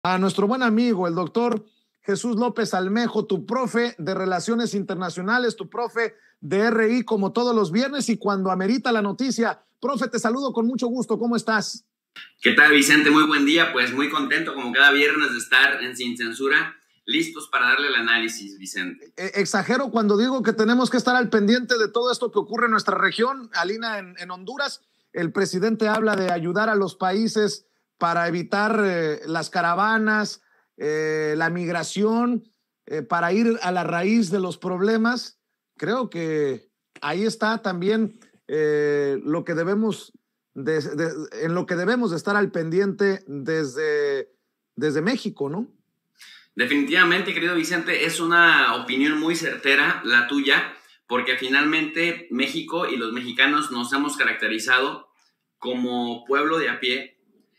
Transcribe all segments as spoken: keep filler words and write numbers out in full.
A nuestro buen amigo, el doctor Jesús López Almejo, tu profe de Relaciones Internacionales, tu profe de R I, como todos los viernes y cuando amerita la noticia. Profe, te saludo con mucho gusto. ¿Cómo estás? ¿Qué tal, Vicente? Muy buen día. Pues muy contento, como cada viernes, de estar en Sin Censura, listos para darle el análisis, Vicente. Eh, exagero cuando digo que tenemos que estar al pendiente de todo esto que ocurre en nuestra región, Alina, en, en Honduras. El presidente habla de ayudar a los países para evitar eh, las caravanas, eh, la migración, eh, para ir a la raíz de los problemas. Creo que ahí está también eh, lo que debemos de, de, en lo que debemos de estar al pendiente desde, desde México, ¿no? Definitivamente, querido Vicente, es una opinión muy certera la tuya, porque finalmente México y los mexicanos nos hemos caracterizado como pueblo de a pie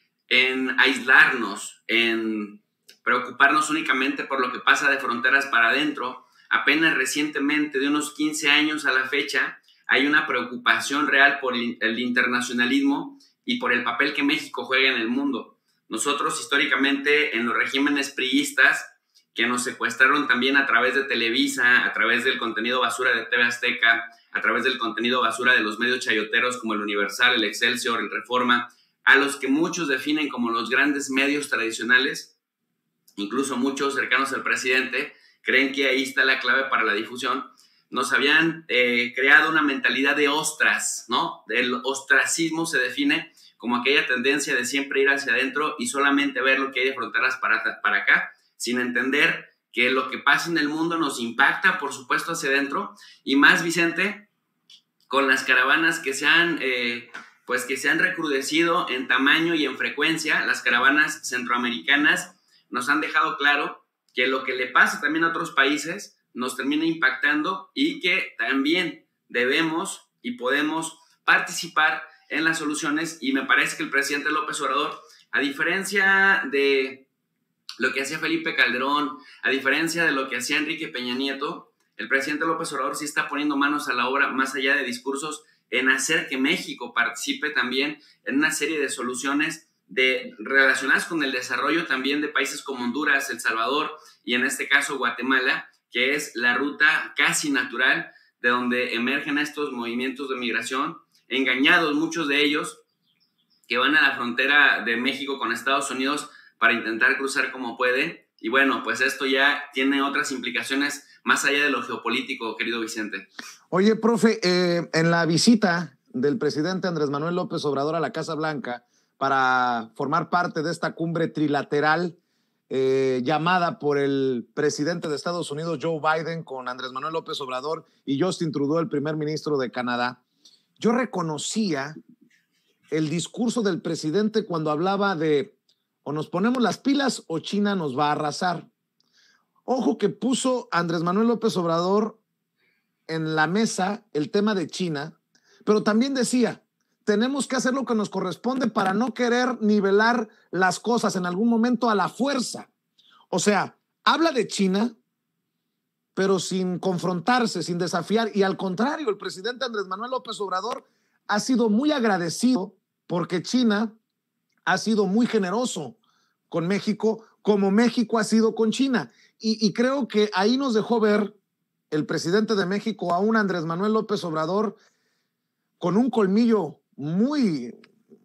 en aislarnos, en preocuparnos únicamente por lo que pasa de fronteras para adentro. Apenas recientemente, de unos quince años a la fecha, hay una preocupación real por el internacionalismo y por el papel que México juega en el mundo. Nosotros, históricamente, en los regímenes priistas, que nos secuestraron también a través de Televisa, a través del contenido basura de T V Azteca, a través del contenido basura de los medios chayoteros como el Universal, el Excelsior, el Reforma, a los que muchos definen como los grandes medios tradicionales, incluso muchos cercanos al presidente, creen que ahí está la clave para la difusión. Nos habían eh, creado una mentalidad de ostras, ¿no? El ostracismo se define como aquella tendencia de siempre ir hacia adentro y solamente ver lo que hay de fronteras para, para acá, sin entender que lo que pasa en el mundo nos impacta, por supuesto, hacia adentro. Y más, Vicente, con las caravanas que se han... Eh, pues que se han recrudecido en tamaño y en frecuencia. Las caravanas centroamericanas nos han dejado claro que lo que le pasa también a otros países nos termina impactando y que también debemos y podemos participar en las soluciones. Y me parece que el presidente López Obrador, a diferencia de lo que hacía Felipe Calderón, a diferencia de lo que hacía Enrique Peña Nieto, el presidente López Obrador sí está poniendo manos a la obra, más allá de discursos, en hacer que México participe también en una serie de soluciones de, relacionadas con el desarrollo también de países como Honduras, El Salvador y en este caso Guatemala, que es la ruta casi natural de donde emergen estos movimientos de migración, engañados muchos de ellos, que van a la frontera de México con Estados Unidos para intentar cruzar como pueden. Y bueno, pues esto ya tiene otras implicaciones más allá de lo geopolítico, querido Vicente. Oye, profe, eh, en la visita del presidente Andrés Manuel López Obrador a la Casa Blanca para formar parte de esta cumbre trilateral eh, llamada por el presidente de Estados Unidos, Joe Biden, con Andrés Manuel López Obrador y Justin Trudeau, el primer ministro de Canadá, yo reconocía el discurso del presidente cuando hablaba de o nos ponemos las pilas o China nos va a arrasar. Ojo que puso Andrés Manuel López Obrador en la mesa el tema de China, pero también decía, tenemos que hacer lo que nos corresponde para no querer nivelar las cosas en algún momento a la fuerza. O sea, habla de China, pero sin confrontarse, sin desafiar, y al contrario, el presidente Andrés Manuel López Obrador ha sido muy agradecido porque China ha sido muy generoso con México, como México ha sido con China. Y, y creo que ahí nos dejó ver el presidente de México a un Andrés Manuel López Obrador con un colmillo muy,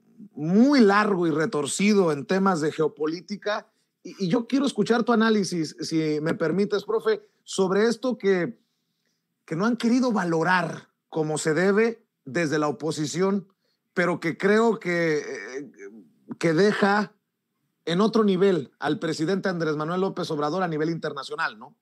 muy largo y retorcido en temas de geopolítica. Y, y yo quiero escuchar tu análisis, si me permites, profe, sobre esto que, que no han querido valorar como se debe desde la oposición, pero que creo que, eh, que deja en otro nivel al presidente Andrés Manuel López Obrador a nivel internacional, ¿no?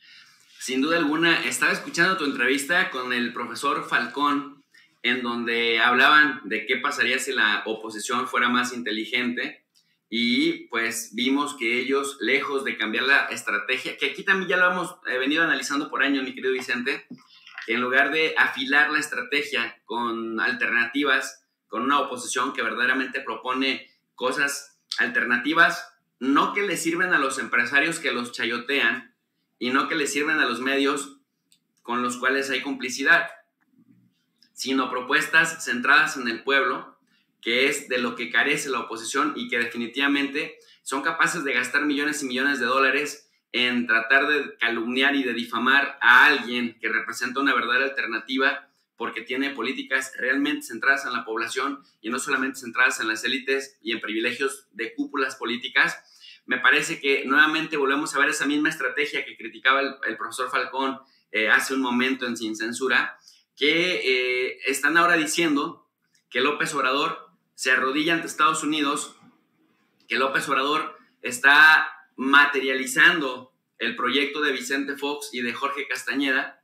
Sin duda alguna, estaba escuchando tu entrevista con el profesor Falcón, en donde hablaban de qué pasaría si la oposición fuera más inteligente, y pues vimos que ellos, lejos de cambiar la estrategia, que aquí también ya lo hemos eh, venido analizando por años, mi querido Vicente, en lugar de afilar la estrategia con alternativas, con una oposición que verdaderamente propone cosas alternativas, no que le sirven a los empresarios que los chayotean y no que le sirven a los medios con los cuales hay complicidad, sino propuestas centradas en el pueblo, que es de lo que carece la oposición y que definitivamente son capaces de gastar millones y millones de dólares en tratar de calumniar y de difamar a alguien que representa una verdadera alternativa porque tiene políticas realmente centradas en la población y no solamente centradas en las élites y en privilegios de cúpulas políticas. Me parece que nuevamente volvemos a ver esa misma estrategia que criticaba el, el profesor Falcón eh, hace un momento en Sin Censura, que eh, están ahora diciendo que López Obrador se arrodilla ante Estados Unidos, que López Obrador está materializando el proyecto de Vicente Fox y de Jorge Castañeda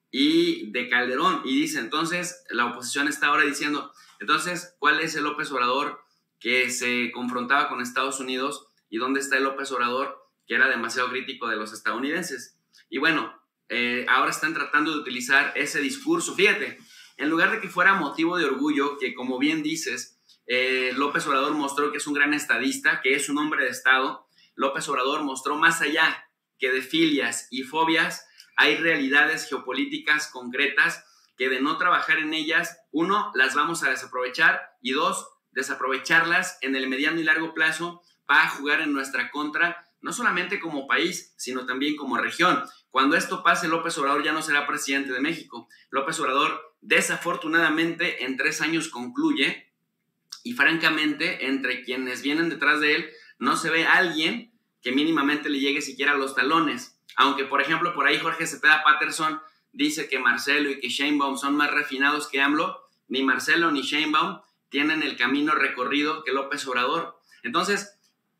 y de Calderón. Y dice, entonces, la oposición está ahora diciendo, entonces, ¿cuál es el López Obrador que se confrontaba con Estados Unidos y dónde está el López Obrador que era demasiado crítico de los estadounidenses? Y bueno, eh, ahora están tratando de utilizar ese discurso. Fíjate, en lugar de que fuera motivo de orgullo, que como bien dices, eh, López Obrador mostró que es un gran estadista, que es un hombre de Estado. López Obrador mostró más allá que de filias y fobias, hay realidades geopolíticas concretas que de no trabajar en ellas, uno, las vamos a desaprovechar y dos, desaprovecharlas en el mediano y largo plazo para jugar en nuestra contra, no solamente como país, sino también como región. Cuando esto pase, López Obrador ya no será presidente de México. López Obrador, desafortunadamente, en tres años concluye y francamente, entre quienes vienen detrás de él, no se ve a alguien que mínimamente le llegue siquiera a los talones. Aunque, por ejemplo, por ahí Jorge Cepeda Patterson dice que Marcelo y que Sheinbaum son más refinados que AMLO, ni Marcelo ni Sheinbaum tienen el camino recorrido que López Obrador. Entonces,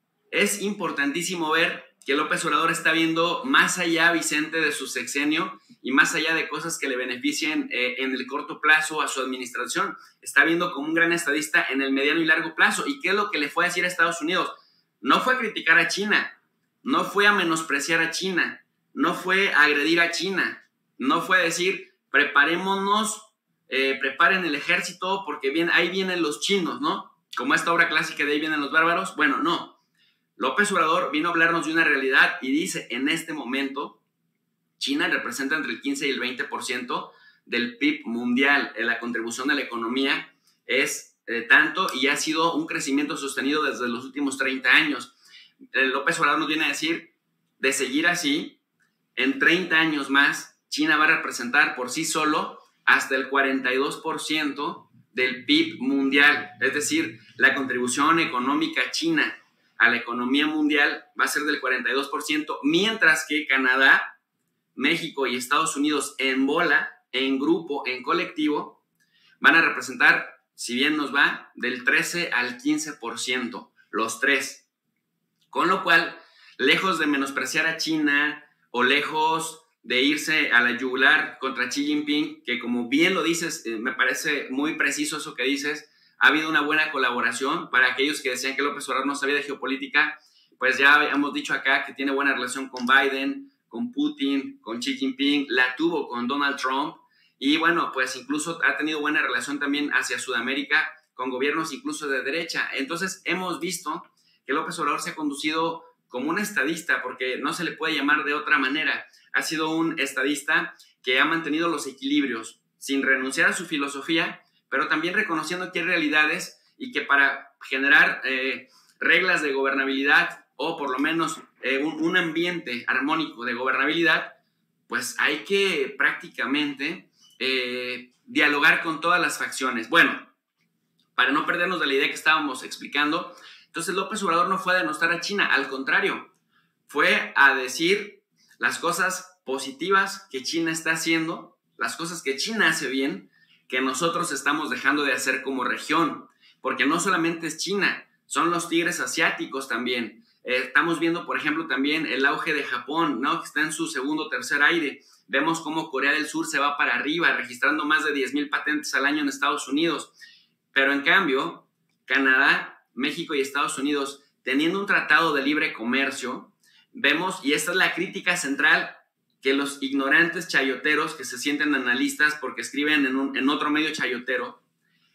es importantísimo ver que López Obrador está viendo más allá, Vicente, de su sexenio y más allá de cosas que le beneficien eh, en el corto plazo a su administración. Está viendo como un gran estadista en el mediano y largo plazo. ¿Y qué es lo que le fue a decir a Estados Unidos? No fue a criticar a China, no fue a menospreciar a China, no fue a agredir a China, no fue a decir, preparémonos, eh, preparen el ejército porque bien, ahí vienen los chinos, ¿no? Como esta obra clásica de ahí vienen los bárbaros. Bueno, no. López Obrador vino a hablarnos de una realidad y dice, en este momento, China representa entre el quince y el veinte por ciento del P I B mundial. La contribución de la economía es eh, tanto y ha sido un crecimiento sostenido desde los últimos treinta años. Eh, López Obrador nos viene a decir, de seguir así, en treinta años más, China va a representar por sí solo hasta el cuarenta y dos por ciento del P I B mundial. Es decir, la contribución económica china a la economía mundial va a ser del cuarenta y dos por ciento, mientras que Canadá, México y Estados Unidos en bola, en grupo, en colectivo, van a representar, si bien nos va, del trece al quince por ciento, los tres. Con lo cual, lejos de menospreciar a China o lejos de irse a la yugular contra Xi Jinping, que como bien lo dices, eh, me parece muy preciso eso que dices, ha habido una buena colaboración. Para aquellos que decían que López Obrador no sabía de geopolítica, pues ya hemos dicho acá que tiene buena relación con Biden, con Putin, con Xi Jinping, la tuvo con Donald Trump y bueno, pues incluso ha tenido buena relación también hacia Sudamérica con gobiernos incluso de derecha. Entonces hemos visto que López Obrador se ha conducido como un estadista, porque no se le puede llamar de otra manera. Ha sido un estadista que ha mantenido los equilibrios sin renunciar a su filosofía, pero también reconociendo que hay realidades y que para generar eh, reglas de gobernabilidad o por lo menos eh, un, un ambiente armónico de gobernabilidad, pues hay que prácticamente eh, dialogar con todas las facciones. Bueno, para no perdernos de la idea que estábamos explicando, entonces López Obrador no fue a denostar a China, al contrario, fue a decir las cosas positivas que China está haciendo, las cosas que China hace bien, que nosotros estamos dejando de hacer como región, porque no solamente es China, son los tigres asiáticos también. Eh, estamos viendo, por ejemplo, también el auge de Japón, ¿no? Que está en su segundo o tercer aire. Vemos cómo Corea del Sur se va para arriba, registrando más de diez mil patentes al año en Estados Unidos. Pero en cambio, Canadá, México y Estados Unidos, teniendo un tratado de libre comercio, vemos, y esta es la crítica central, que los ignorantes chayoteros que se sienten analistas porque escriben en, un, en otro medio chayotero,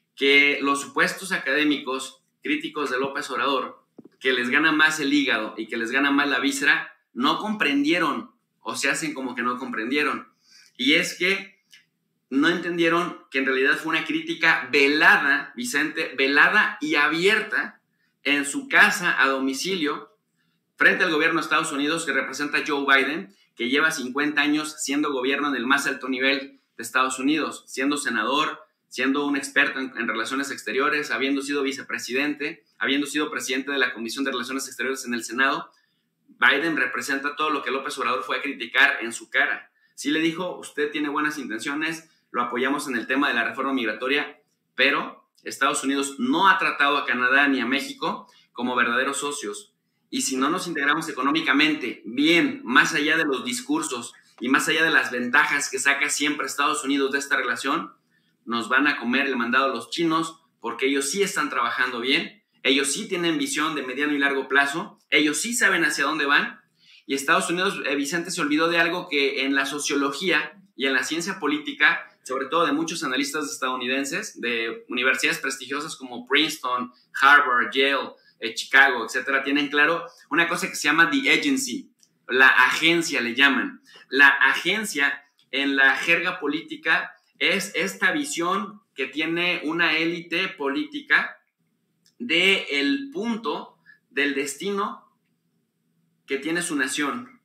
que los supuestos académicos críticos de López Obrador, que les gana más el hígado y que les gana más la víscera, no comprendieron o se hacen como que no comprendieron. Y es que no entendieron que en realidad fue una crítica velada, Vicente, velada y abierta en su casa a domicilio frente al gobierno de Estados Unidos que representa Joe Biden, que lleva cincuenta años siendo gobierno en el más alto nivel de Estados Unidos, siendo senador, siendo un experto en, en relaciones exteriores, habiendo sido vicepresidente, habiendo sido presidente de la Comisión de Relaciones Exteriores en el Senado. Biden representa todo lo que López Obrador fue a criticar en su cara. Sí le dijo, usted tiene buenas intenciones, lo apoyamos en el tema de la reforma migratoria, pero Estados Unidos no ha tratado a Canadá ni a México como verdaderos socios. Y si no nos integramos económicamente bien, más allá de los discursos y más allá de las ventajas que saca siempre Estados Unidos de esta relación, nos van a comer el mandado los chinos, porque ellos sí están trabajando bien, ellos sí tienen visión de mediano y largo plazo, ellos sí saben hacia dónde van. Y Estados Unidos, eh, Vicente, se olvidó de algo que en la sociología y en la ciencia política, sobre todo de muchos analistas estadounidenses, de universidades prestigiosas como Princeton, Harvard, Yale, eh, Chicago, etcétera, tienen claro una cosa que se llama the agency, la agencia le llaman. La agencia en la jerga política es esta visión que tiene una élite política del punto del destino que tiene su nación.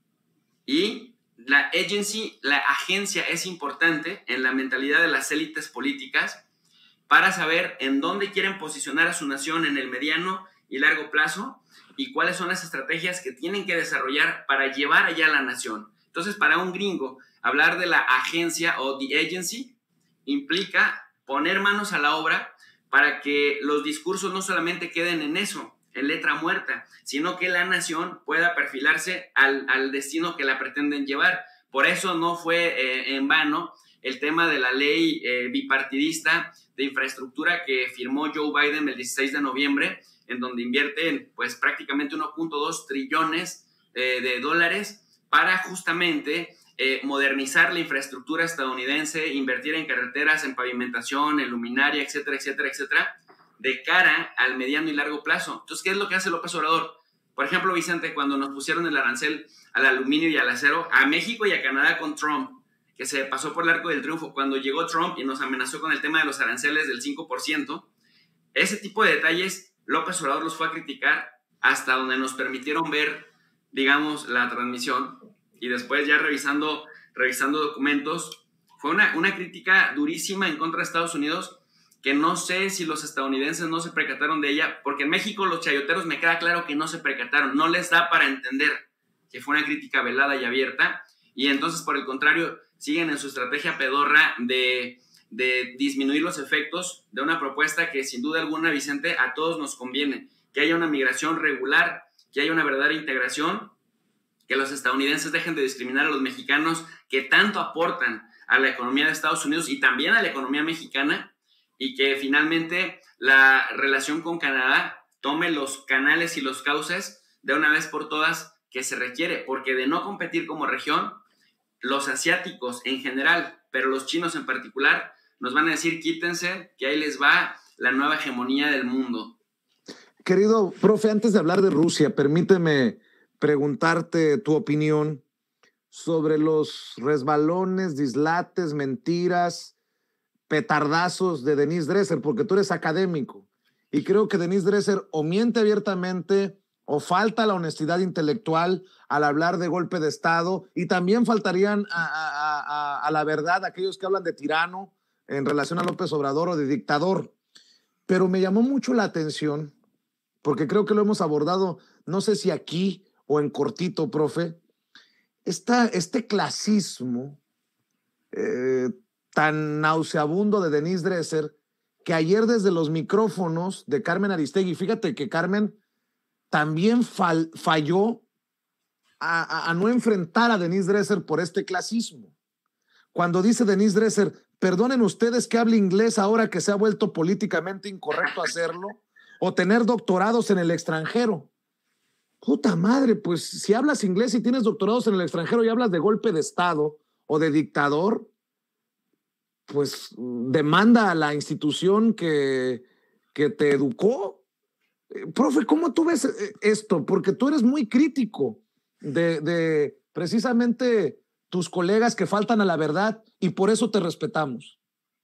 Y la agency, la agencia es importante en la mentalidad de las élites políticas para saber en dónde quieren posicionar a su nación en el mediano y largo plazo y cuáles son las estrategias que tienen que desarrollar para llevar allá a la nación. Entonces, para un gringo, hablar de la agencia o the agency implica poner manos a la obra para que los discursos no solamente queden en eso, en letra muerta, sino que la nación pueda perfilarse al, al destino que la pretenden llevar. Por eso no fue eh, en vano el tema de la ley eh, bipartidista de infraestructura que firmó Joe Biden el dieciséis de noviembre, en donde invierten pues prácticamente uno punto dos trillones eh, de dólares para justamente eh, modernizar la infraestructura estadounidense, invertir en carreteras, en pavimentación, en luminaria, etcétera, etcétera, etcétera, de cara al mediano y largo plazo. Entonces, ¿qué es lo que hace López Obrador? Por ejemplo, Vicente, cuando nos pusieron el arancel al aluminio y al acero, a México y a Canadá con Trump, que se pasó por el arco del triunfo, cuando llegó Trump y nos amenazó con el tema de los aranceles del cinco por ciento, ese tipo de detalles López Obrador los fue a criticar hasta donde nos permitieron ver, digamos, la transmisión, y después ya revisando, revisando documentos, fue una, una crítica durísima en contra de Estados Unidos, que no sé si los estadounidenses no se percataron de ella, porque en México los chayoteros me queda claro que no se percataron, no les da para entender que fue una crítica velada y abierta, y entonces por el contrario siguen en su estrategia pedorra de, de disminuir los efectos de una propuesta que sin duda alguna, Vicente, a todos nos conviene, que haya una migración regular, que haya una verdadera integración, que los estadounidenses dejen de discriminar a los mexicanos que tanto aportan a la economía de Estados Unidos y también a la economía mexicana, y que finalmente la relación con Canadá tome los canales y los cauces de una vez por todas que se requiere, porque de no competir como región, los asiáticos en general, pero los chinos en particular, nos van a decir quítense, que ahí les va la nueva hegemonía del mundo. Querido profe, antes de hablar de Rusia, permíteme preguntarte tu opinión sobre los resbalones, dislates, mentiras, petardazos de Denise Dresser, porque tú eres académico y creo que Denise Dresser o miente abiertamente o falta la honestidad intelectual al hablar de golpe de Estado, y también faltarían a, a, a, a la verdad aquellos que hablan de tirano en relación a López Obrador o de dictador. Pero me llamó mucho la atención, porque creo que lo hemos abordado, no sé si aquí o en cortito, profe, esta, este clasismo eh, tan nauseabundo de Denise Dresser, que ayer desde los micrófonos de Carmen Aristegui, fíjate que Carmen también fall, falló a, a, a no enfrentar a Denise Dresser por este clasismo. Cuando dice Denise Dresser, perdonen ustedes que hable inglés ahora que se ha vuelto políticamente incorrecto hacerlo, o tener doctorados en el extranjero. Puta madre, pues si hablas inglés y tienes doctorados en el extranjero y hablas de golpe de Estado o de dictador, pues demanda a la institución que, que te educó. Eh, profe, ¿cómo tú ves esto? Porque tú eres muy crítico de, de precisamente tus colegas que faltan a la verdad y por eso te respetamos.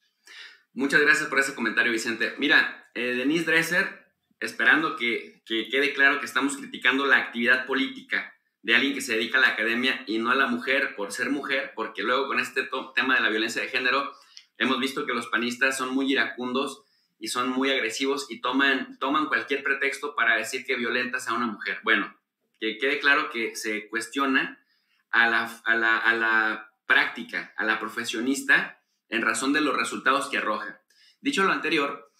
Muchas gracias por ese comentario, Vicente. Mira, eh, Denise Dresser, esperando que, que quede claro que estamos criticando la actividad política de alguien que se dedica a la academia y no a la mujer por ser mujer, porque luego con este tema de la violencia de género hemos visto que los panistas son muy iracundos y son muy agresivos y toman, toman cualquier pretexto para decir que violentas a una mujer. Bueno, que quede claro que se cuestiona a la, a la, a la práctica, a la profesionista, en razón de los resultados que arroja. Dicho lo anterior,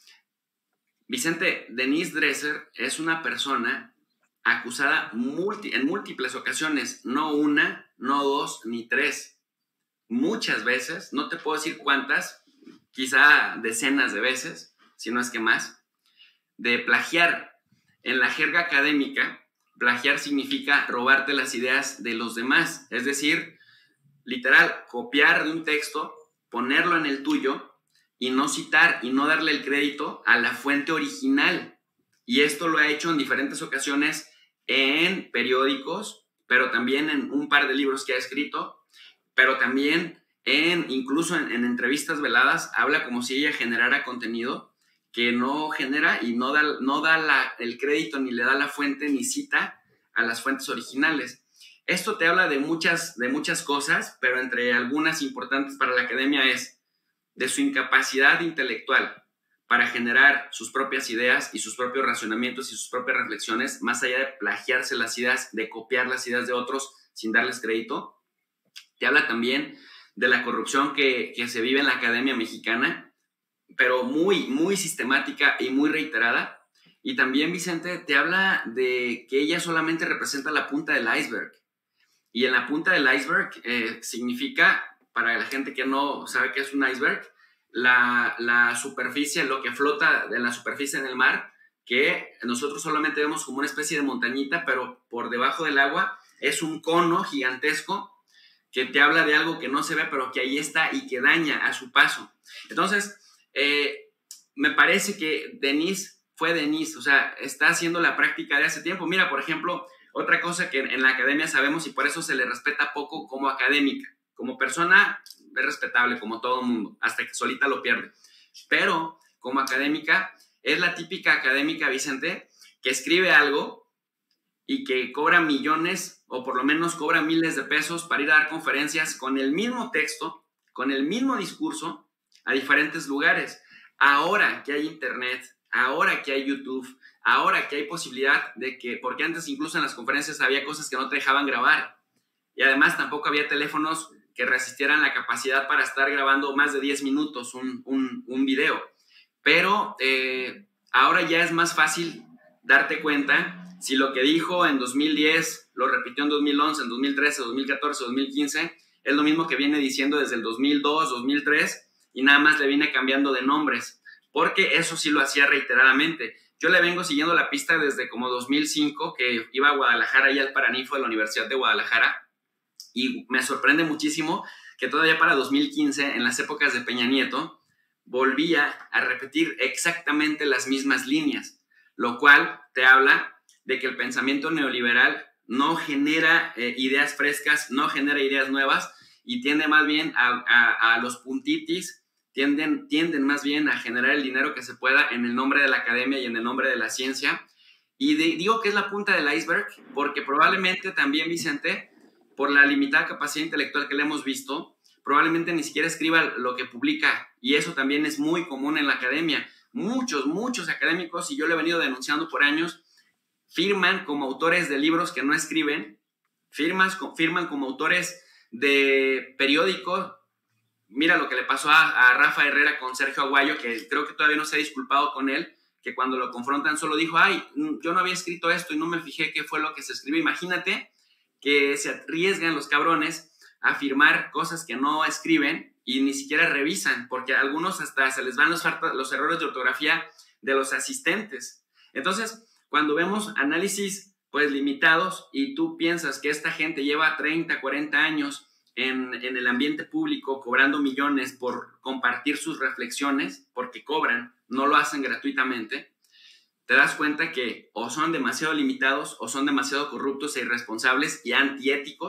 Vicente, Denise Dresser es una persona acusada multi, en múltiples ocasiones, no una, no dos, ni tres, muchas veces, no te puedo decir cuántas, quizá decenas de veces, si no es que más, de plagiar. En la jerga académica, plagiar significa robarte las ideas de los demás, es decir, literal, copiar de un texto, ponerlo en el tuyo y no citar y no darle el crédito a la fuente original. Y esto lo ha hecho en diferentes ocasiones en periódicos, pero también en un par de libros que ha escrito, pero también en, incluso en, en entrevistas veladas, habla como si ella generara contenido que no genera y no da, no da la, el crédito, ni le da la fuente, ni cita a las fuentes originales. Esto te habla de muchas, de muchas cosas, pero entre algunas importantes para la academia es de su incapacidad intelectual para generar sus propias ideas y sus propios razonamientos y sus propias reflexiones, más allá de plagiarse las ideas, de copiar las ideas de otros sin darles crédito. Te habla también de la corrupción que, que se vive en la academia mexicana, pero muy, muy sistemática y muy reiterada. Y también, Vicente, te habla de que ella solamente representa la punta del iceberg. Y en la punta del iceberg eh, significa, para la gente que no sabe qué es un iceberg, la, la superficie, lo que flota de la superficie en el mar, que nosotros solamente vemos como una especie de montañita, pero por debajo del agua es un cono gigantesco que te habla de algo que no se ve, pero que ahí está y que daña a su paso. Entonces, eh, me parece que Denise fue Denise, o sea, está haciendo la práctica de hace tiempo. Mira, por ejemplo, otra cosa que en la academia sabemos y por eso se le respeta poco como académica. Como persona es respetable como todo mundo, hasta que solita lo pierde. Pero como académica, es la típica académica, Vicente, que escribe algo y que cobra millones o por lo menos cobra miles de pesos para ir a dar conferencias con el mismo texto, con el mismo discurso a diferentes lugares. Ahora que hay internet, ahora que hay YouTube, ahora que hay posibilidad de que, porque antes incluso en las conferencias había cosas que no te dejaban grabar y además tampoco había teléfonos que resistieran la capacidad para estar grabando más de diez minutos un, un, un video. Pero eh, ahora ya es más fácil darte cuenta si lo que dijo en dos mil diez lo repitió en dos mil once, en dos mil trece, dos mil catorce, dos mil quince, es lo mismo que viene diciendo desde el dos mil dos, dos mil tres y nada más le viene cambiando de nombres, porque eso sí lo hacía reiteradamente. Yo le vengo siguiendo la pista desde como dos mil cinco, que iba a Guadalajara y al Paranifo de la Universidad de Guadalajara, y me sorprende muchísimo que todavía para dos mil quince, en las épocas de Peña Nieto, volvía a repetir exactamente las mismas líneas, lo cual te habla de que el pensamiento neoliberal no genera eh, ideas frescas, no genera ideas nuevas y tiende más bien a, a, a los puntitis, tienden, tienden más bien a generar el dinero que se pueda en el nombre de la academia y en el nombre de la ciencia. Y de, digo que es la punta del iceberg porque probablemente también, Vicente, por la limitada capacidad intelectual que le hemos visto, probablemente ni siquiera escriba lo que publica, y eso también es muy común en la academia. Muchos, muchos académicos, y yo lo he venido denunciando por años, firman como autores de libros que no escriben, firmas, firman como autores de periódicos. Mira lo que le pasó a, a Rafa Herrera con Sergio Aguayo, que creo que todavía no se ha disculpado con él, que cuando lo confrontan solo dijo, ay, yo no había escrito esto y no me fijé qué fue lo que se escribió. Imagínate que se arriesgan los cabrones a firmar cosas que no escriben y ni siquiera revisan, porque a algunos hasta se les van los, los errores de ortografía de los asistentes. Entonces, cuando vemos análisis pues limitados y tú piensas que esta gente lleva treinta, cuarenta años en, en el ambiente público cobrando millones por compartir sus reflexiones, porque cobran, no lo hacen gratuitamente, te das cuenta que o son demasiado limitados o son demasiado corruptos e irresponsables y antiéticos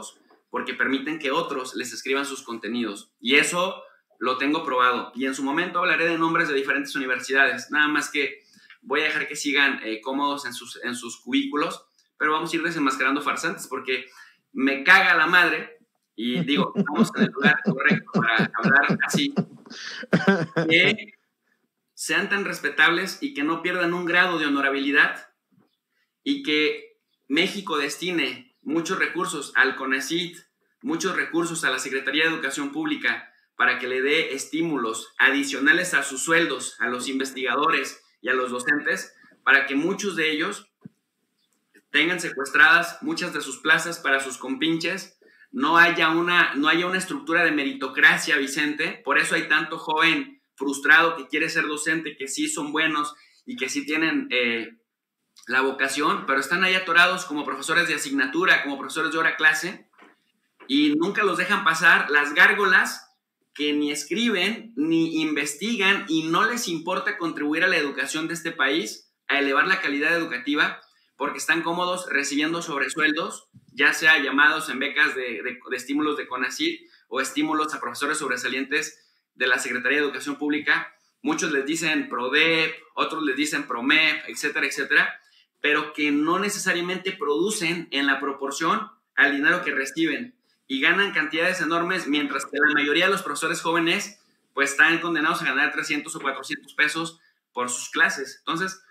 porque permiten que otros les escriban sus contenidos. Y eso lo tengo probado. Y en su momento hablaré de nombres de diferentes universidades. Nada más que voy a dejar que sigan eh, cómodos en sus, en sus cubículos, pero vamos a ir desenmascarando farsantes porque me caga la madre. Y digo, estamos en el lugar correcto para hablar así. Que sean tan respetables y que no pierdan un grado de honorabilidad y que México destine muchos recursos al CONACYT, muchos recursos a la Secretaría de Educación Pública para que le dé estímulos adicionales a sus sueldos, a los investigadores y a los docentes, para que muchos de ellos tengan secuestradas muchas de sus plazas para sus compinches. No haya una, no haya una estructura de meritocracia, Vicente. Por eso hay tanto joven frustrado que quiere ser docente, que sí son buenos y que sí tienen eh, la vocación, pero están ahí atorados como profesores de asignatura, como profesores de hora clase, y nunca los dejan pasar las gárgolas que ni escriben, ni investigan, y no les importa contribuir a la educación de este país, a elevar la calidad educativa, porque están cómodos recibiendo sobresueldos, ya sea llamados en becas de, de, de estímulos de CONACYT o estímulos a profesores sobresalientes de la Secretaría de Educación Pública. Muchos les dicen PRODEP, otros les dicen PROMEP, etcétera, etcétera, pero que no necesariamente producen en la proporción al dinero que reciben y ganan cantidades enormes, mientras que la mayoría de los profesores jóvenes pues están condenados a ganar trescientos o cuatrocientos pesos por sus clases. Entonces,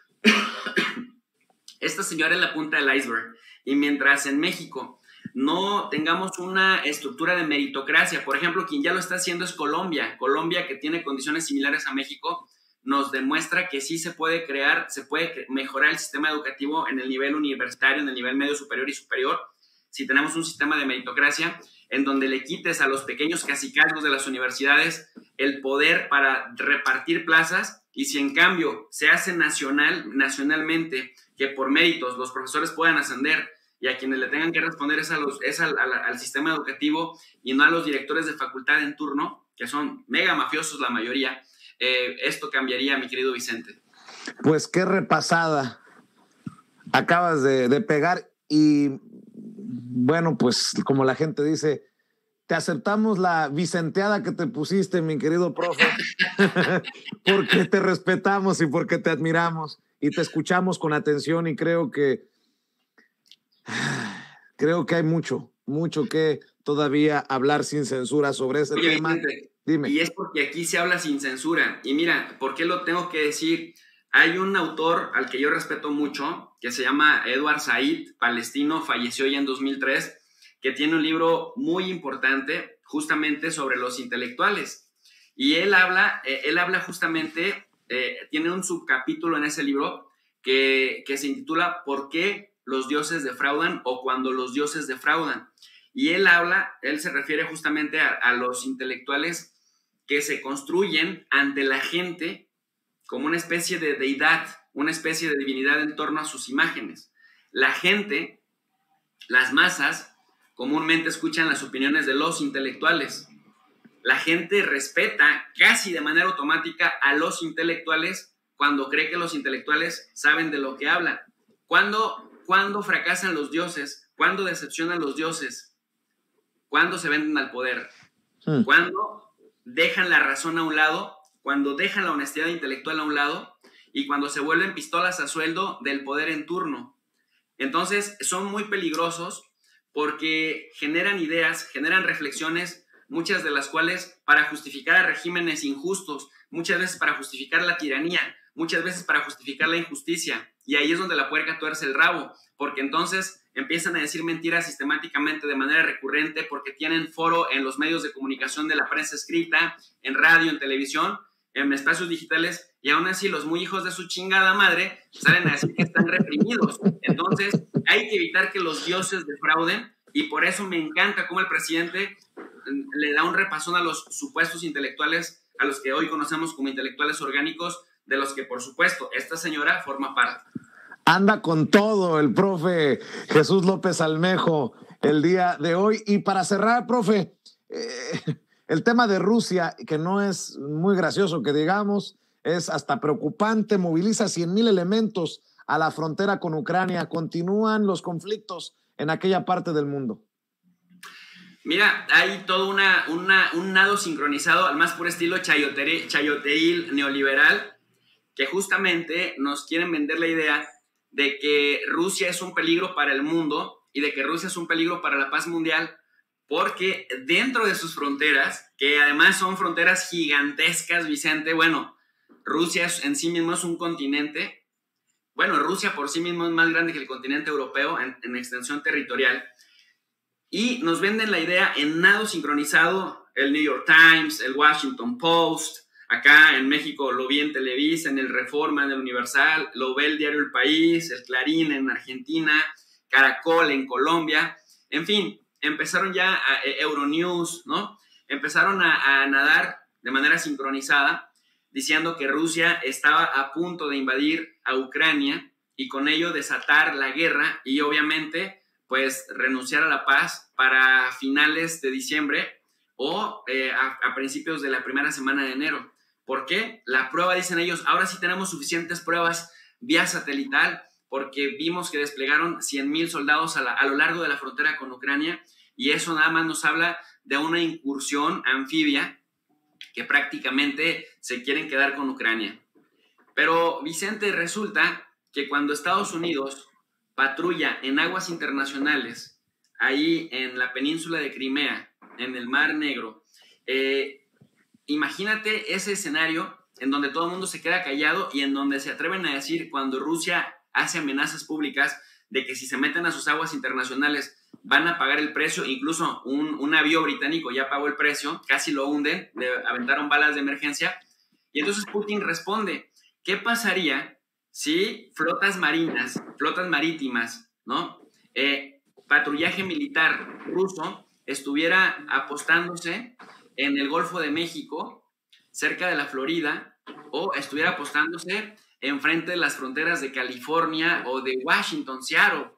esta señora es la punta del iceberg. Y mientras en México no tengamos una estructura de meritocracia, por ejemplo, quien ya lo está haciendo es Colombia. Colombia, que tiene condiciones similares a México, nos demuestra que sí se puede crear, se puede mejorar el sistema educativo en el nivel universitario, en el nivel medio superior y superior, si tenemos un sistema de meritocracia en donde le quites a los pequeños cacicazgos de las universidades el poder para repartir plazas, y si en cambio se hace nacional, nacionalmente, que por méritos los profesores puedan ascender y a quienes le tengan que responder es, a los, es al, al, al sistema educativo y no a los directores de facultad en turno, que son mega mafiosos la mayoría, eh, esto cambiaría, mi querido Vicente. Pues qué repasada acabas de, de pegar, y bueno, pues como la gente dice, te aceptamos la vicenteada que te pusiste, mi querido profe, porque te respetamos y porque te admiramos y te escuchamos con atención, y creo que creo que hay mucho, mucho que todavía hablar sin censura sobre ese Oye, tema. Vicente, dime. Y es porque aquí se habla sin censura. Y mira, ¿por qué lo tengo que decir? Hay un autor al que yo respeto mucho, que se llama Edward Said, palestino, falleció ya en dos mil tres, que tiene un libro muy importante justamente sobre los intelectuales. Y él habla, eh, él habla justamente, eh, tiene un subcapítulo en ese libro que, que se intitula ¿Por qué los dioses defraudan o cuando los dioses defraudan? Y él habla, él se refiere justamente a, a los intelectuales que se construyen ante la gente como una especie de deidad, una especie de divinidad en torno a sus imágenes. La gente, las masas, comúnmente escuchan las opiniones de los intelectuales. La gente respeta casi de manera automática a los intelectuales cuando cree que los intelectuales saben de lo que hablan. ¿Cuándo, cuándo fracasan los dioses? ¿Cuándo decepcionan los dioses? ¿Cuándo se venden al poder? Hmm. ¿Cuándo dejan la razón a un lado? Cuando dejan la honestidad intelectual a un lado y cuando se vuelven pistolas a sueldo del poder en turno. Entonces, son muy peligrosos porque generan ideas, generan reflexiones, muchas de las cuales para justificar a regímenes injustos, muchas veces para justificar la tiranía, muchas veces para justificar la injusticia. Y ahí es donde la puerca tuerce el rabo, porque entonces empiezan a decir mentiras sistemáticamente de manera recurrente porque tienen foro en los medios de comunicación de la prensa escrita, en radio, en televisión, en espacios digitales, y aún así los muy hijos de su chingada madre salen a decir que están reprimidos. Entonces hay que evitar que los dioses defrauden, y por eso me encanta cómo el presidente le da un repasón a los supuestos intelectuales, a los que hoy conocemos como intelectuales orgánicos, de los que por supuesto esta señora forma parte. Anda con todo el profe Jesús López Almejo el día de hoy. Y para cerrar, profe, eh, el tema de Rusia, que no es muy gracioso que digamos, es hasta preocupante, moviliza cien mil elementos a la frontera con Ucrania. Continúan los conflictos en aquella parte del mundo. Mira, hay todo una, una, un nado sincronizado al más puro estilo chayoteil neoliberal, que justamente nos quieren vender la idea de que Rusia es un peligro para el mundo y de que Rusia es un peligro para la paz mundial, porque dentro de sus fronteras, que además son fronteras gigantescas, Vicente, bueno, Rusia en sí mismo es un continente, bueno, Rusia por sí mismo es más grande que el continente europeo en, en extensión territorial, y nos venden la idea en nado sincronizado, el New York Times, el Washington Post, acá en México lo vi en Televisa, en el Reforma, en el Universal, lo ve el diario El País, el Clarín en Argentina, Caracol en Colombia, en fin, empezaron ya a, eh, Euronews, ¿no? Empezaron a, a nadar de manera sincronizada, diciendo que Rusia estaba a punto de invadir a Ucrania y con ello desatar la guerra y obviamente pues renunciar a la paz para finales de diciembre o eh, a, a principios de la primera semana de enero. ¿Por qué? La prueba, dicen ellos, ahora sí tenemos suficientes pruebas vía satelital porque vimos que desplegaron cien mil soldados a, la, a lo largo de la frontera con Ucrania y eso nada más nos habla de una incursión anfibia que prácticamente se quieren quedar con Ucrania. Pero, Vicente, resulta que cuando Estados Unidos patrulla en aguas internacionales, ahí en la península de Crimea, en el Mar Negro, eh, imagínate ese escenario en donde todo el mundo se queda callado y en donde se atreven a decir cuando Rusia hace amenazas públicas de que si se meten a sus aguas internacionales van a pagar el precio, incluso un, un avión británico ya pagó el precio, casi lo hunden, le aventaron balas de emergencia, y entonces Putin responde, ¿qué pasaría si flotas marinas, flotas marítimas, ¿no? Eh, patrullaje militar ruso estuviera apostándose en el Golfo de México, cerca de la Florida, o estuviera apostándose enfrente de las fronteras de California o de Washington, Seattle?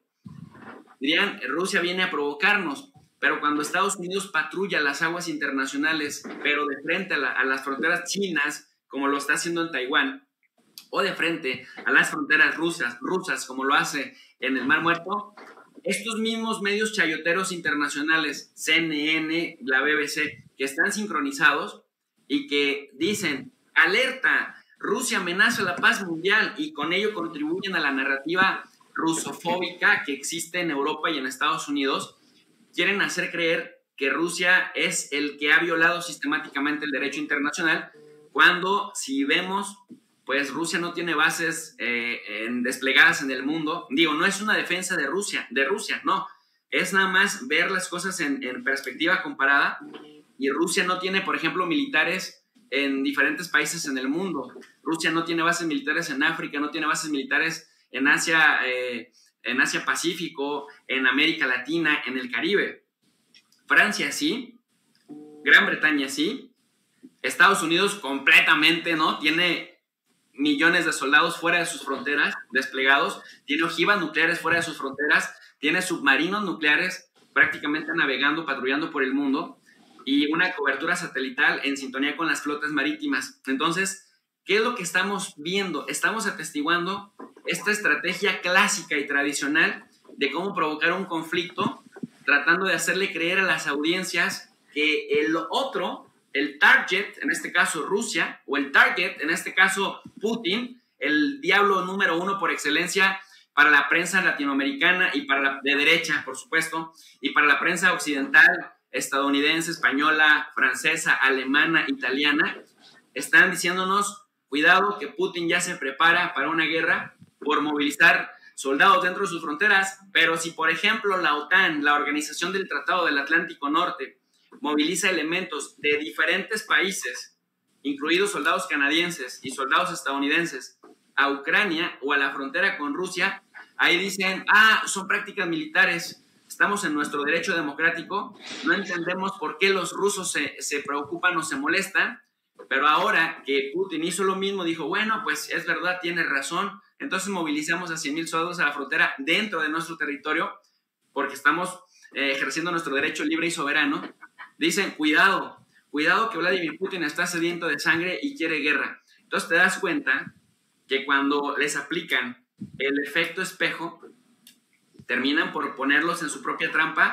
Dirían, Rusia viene a provocarnos, pero cuando Estados Unidos patrulla las aguas internacionales, pero de frente a, la, a las fronteras chinas, como lo está haciendo en Taiwán, o de frente a las fronteras rusas, rusas, como lo hace en el Mar Muerto, estos mismos medios chayoteros internacionales, C N N, la B B C, que están sincronizados y que dicen, alerta, Rusia amenaza la paz mundial, y con ello contribuyen a la narrativa rusofóbica que existe en Europa y en Estados Unidos. Quieren hacer creer que Rusia es el que ha violado sistemáticamente el derecho internacional, cuando si vemos, pues Rusia no tiene bases eh, en, desplegadas en el mundo. Digo, no es una defensa de Rusia, de Rusia, no. Es nada más ver las cosas en, en perspectiva comparada, y Rusia no tiene, por ejemplo, militares en diferentes países en el mundo. Rusia no tiene bases militares en África, no tiene bases militares en Asia, eh, en Asia Pacífico, en América Latina, en el Caribe. Francia sí, Gran Bretaña sí, Estados Unidos completamente, ¿no? Tiene millones de soldados fuera de sus fronteras desplegados, tiene ojivas nucleares fuera de sus fronteras, tiene submarinos nucleares prácticamente navegando, patrullando por el mundo, y una cobertura satelital en sintonía con las flotas marítimas. Entonces, ¿qué es lo que estamos viendo? Estamos atestiguando esta estrategia clásica y tradicional de cómo provocar un conflicto, tratando de hacerle creer a las audiencias que el otro, el target, en este caso Rusia, o el target, en este caso Putin, el diablo número uno por excelencia para la prensa latinoamericana y para la de derecha, por supuesto, y para la prensa occidental, estadounidense, española, francesa, alemana, italiana, están diciéndonos, cuidado que Putin ya se prepara para una guerra por movilizar soldados dentro de sus fronteras, pero si, por ejemplo, la OTAN, la Organización del Tratado del Atlántico Norte, moviliza elementos de diferentes países, incluidos soldados canadienses y soldados estadounidenses, a Ucrania o a la frontera con Rusia, ahí dicen, ah, son prácticas militares, estamos en nuestro derecho democrático, no entendemos por qué los rusos se, se preocupan o se molestan, pero ahora que Putin hizo lo mismo, dijo, bueno, pues es verdad, tiene razón, entonces movilizamos a cien mil soldados a la frontera dentro de nuestro territorio, porque estamos eh, ejerciendo nuestro derecho libre y soberano. Dicen, cuidado, cuidado que Vladimir Putin está sediento de sangre y quiere guerra. Entonces te das cuenta que cuando les aplican el efecto espejo, terminan por ponerlos en su propia trampa,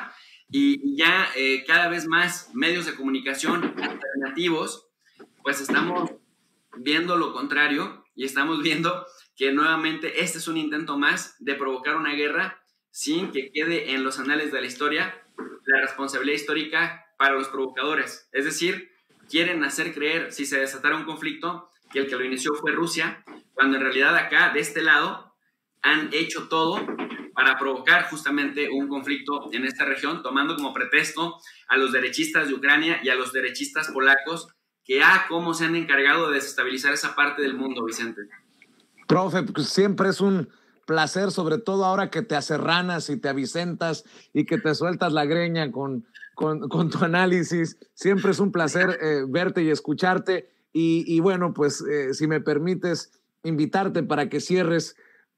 y, y ya eh, cada vez más medios de comunicación alternativos, pues estamos viendo lo contrario y estamos viendo que nuevamente este es un intento más de provocar una guerra sin que quede en los anales de la historia la responsabilidad histórica para los provocadores. Es decir, quieren hacer creer, si se desatara un conflicto, que el que lo inició fue Rusia, cuando en realidad acá, de este lado, han hecho todo para provocar justamente un conflicto en esta región, tomando como pretexto a los derechistas de Ucrania y a los derechistas polacos, que a cómo se han encargado de desestabilizar esa parte del mundo, Vicente. Profe, pues siempre es un placer, sobre todo ahora que te aserranas y te avicentas y que te sueltas la greña con, con, con tu análisis. Siempre es un placer eh, verte y escucharte. Y, y bueno, pues eh, si me permites invitarte para que cierres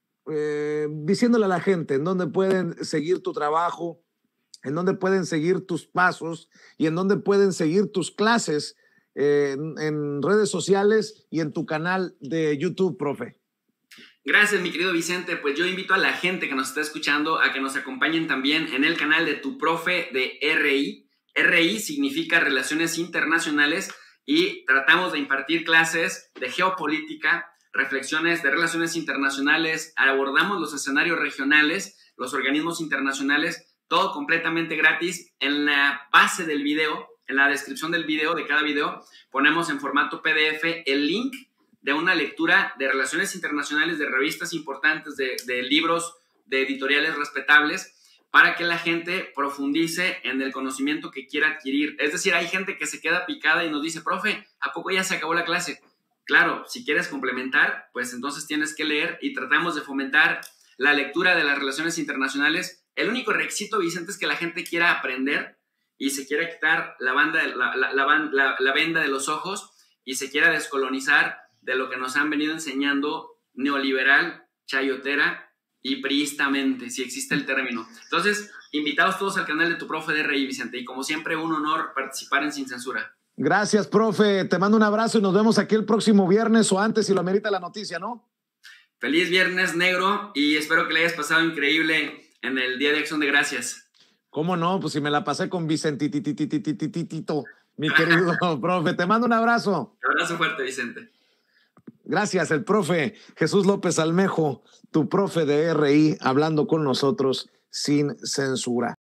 eh, diciéndole a la gente en dónde pueden seguir tu trabajo, en dónde pueden seguir tus pasos y en dónde pueden seguir tus clases eh, en, en redes sociales y en tu canal de YouTube, profe. Gracias, mi querido Vicente. Pues yo invito a la gente que nos está escuchando a que nos acompañen también en el canal de Tu Profe de R I. R I significa Relaciones Internacionales y tratamos de impartir clases de geopolítica, reflexiones de relaciones internacionales, abordamos los escenarios regionales, los organismos internacionales, todo completamente gratis. En la base del video, en la descripción del video, de cada video, ponemos en formato P D F el link de una lectura de relaciones internacionales, de revistas importantes, de, de libros, de editoriales respetables, para que la gente profundice en el conocimiento que quiera adquirir. Es decir, hay gente que se queda picada y nos dice, profe, ¿a poco ya se acabó la clase? Claro, si quieres complementar, pues entonces tienes que leer y tratamos de fomentar la lectura de las relaciones internacionales. El único requisito, Vicente, es que la gente quiera aprender y se quiera quitar la, banda, la, la, la, la, la venda de los ojos y se quiera descolonizar de lo que nos han venido enseñando neoliberal, chayotera y priistamente, si existe el término. Entonces, invitados todos al canal de Tu Profe de R I, Vicente, y como siempre, un honor participar en Sin Censura. Gracias, profe. Te mando un abrazo y nos vemos aquí el próximo viernes o antes si lo amerita la noticia, ¿no? Feliz viernes, negro, y espero que le hayas pasado increíble en el Día de Acción de Gracias. ¿Cómo no? Pues si me la pasé con Vicentitititititito, mi querido profe. Te mando un abrazo. Un abrazo fuerte, Vicente. Gracias, el profe Jesús López Almejo, Tu Profe de R I, hablando con nosotros sin censura.